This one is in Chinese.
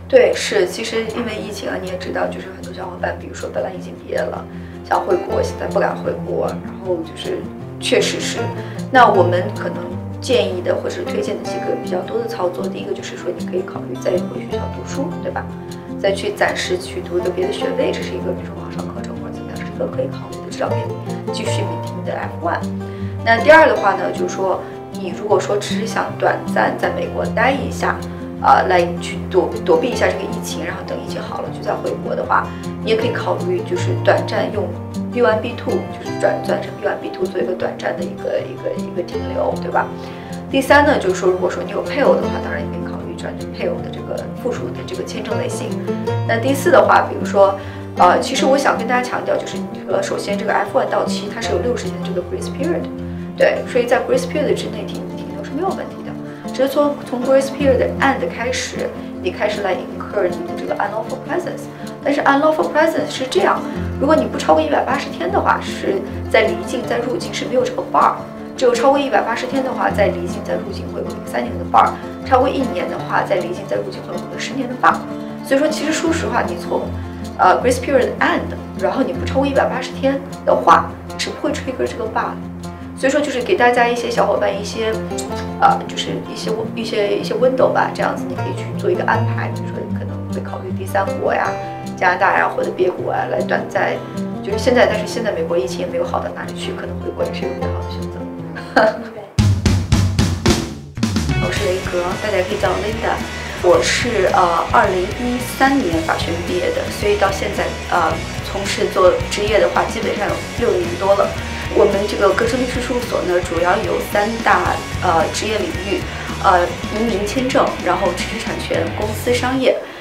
对，是，其实因为疫情啊，你也知道，就是很多小伙伴，比如说本来已经毕业了，想回国，现在不敢回国，然后就是确实是，那我们可能建议的或者推荐的几个比较多的操作，第一个就是说，你可以考虑再回学校读书，对吧？再去暂时去读一个别的学位，这是一个比如说网上课程或者怎么样，是一个可以考虑的，至少可以继续maintain你的 F1。那第二的话呢，就是说你如果说只是想短暂在美国待一下，来去躲避一下这个疫情，然后等疫情好了就再回国的话，你也可以考虑就是短暂用 B1B2，就是转成 B1B2 做一个短暂的一个停留，对吧？第三呢，就是说如果说你有配偶的话，当然也可以考虑转成配偶的这个附属的这个签证类型。那第四的话，比如说其实我想跟大家强调，就是首先这个 F1 到期它是有60天的这个 grace period， 对，所以在 grace period 之内停留是没有问题的。只是从 grace period end 开始，你开始来 incur 你的这个 unlawful presence。但是 unlawful presence 是这样，如果你不超过180天的话，是在离境在入境是没有这个 bar。只有超过180天的话，在离境在入境会有一个3年的 bar。超过1年的话，在离境在入境会有一个10年的 bar。所以说，其实说实话，你从grace period end， 然后你不超过180天的话，是不会 trigger 这个 bar 的。所以说就是给大家一些小伙伴一些，就是一些 window 吧，这样子你可以去做一个安排，比如说你可能会考虑第三国呀、加拿大呀或者别国呀来短暂，就是现在，但是现在美国疫情也没有好到哪里去，可能回国也是一个比较好的选择。我是雷格，大家可以叫我 Linda。我是2013年法学院毕业的，所以到现在从事做职业的话，基本上有6年多了。我们这个格生律师事务所呢，主要有3大职业领域，移民签证，然后知识产权、公司商业。